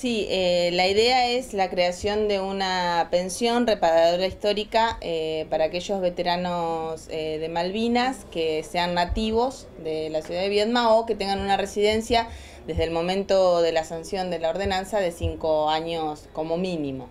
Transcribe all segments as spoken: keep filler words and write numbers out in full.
Sí, eh, la idea es la creación de una pensión reparadora histórica eh, para aquellos veteranos eh, de Malvinas que sean nativos de la ciudad de Viedma o que tengan una residencia desde el momento de la sanción de la ordenanza de cinco años como mínimo.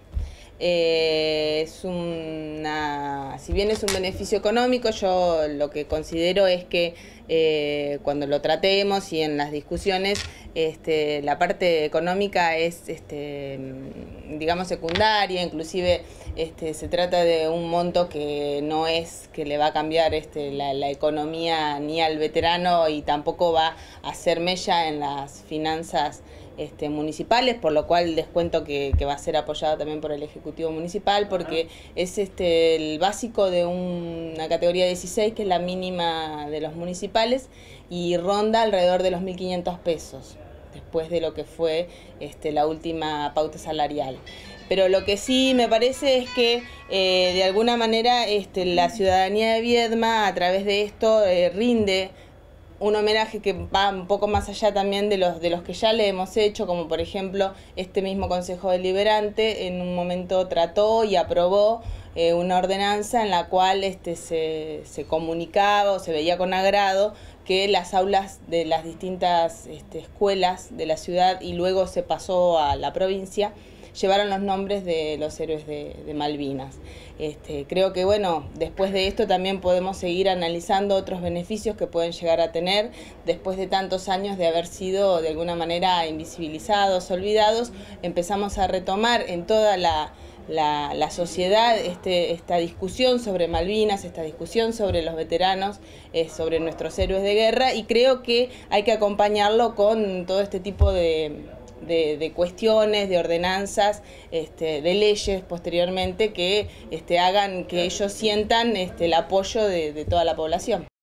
Eh, es una, si bien es un beneficio económico, yo lo que considero es que eh, cuando lo tratemos y en las discusiones, este, la parte económica es, este, digamos, secundaria, inclusive este, se trata de un monto que no es que le va a cambiar este, la, la economía ni al veterano y tampoco va a hacer mella en las finanzas Este, municipales, por lo cual les cuento que, que va a ser apoyado también por el Ejecutivo Municipal, porque es este, el básico de un, una categoría dieciséis, que es la mínima de los municipales, y ronda alrededor de los mil quinientos pesos, después de lo que fue este, la última pauta salarial. Pero lo que sí me parece es que eh, de alguna manera este, la ciudadanía de Viedma a través de esto eh, rinde un homenaje que va un poco más allá también de los de los que ya le hemos hecho, como por ejemplo este mismo Consejo Deliberante en un momento trató y aprobó eh, una ordenanza en la cual este se, se comunicaba o se veía con agrado que las aulas de las distintas este, escuelas de la ciudad, y luego se pasó a la provincia, llevaron los nombres de los héroes de, de Malvinas. Este, creo que bueno, después de esto también podemos seguir analizando otros beneficios que pueden llegar a tener después de tantos años de haber sido de alguna manera invisibilizados, olvidados. Empezamos a retomar en toda la, la, la sociedad este, esta discusión sobre Malvinas, esta discusión sobre los veteranos, eh, sobre nuestros héroes de guerra, y creo que hay que acompañarlo con todo este tipo de De, de cuestiones, de ordenanzas, este, de leyes posteriormente que este, hagan que ellos sientan este, el apoyo de, de toda la población.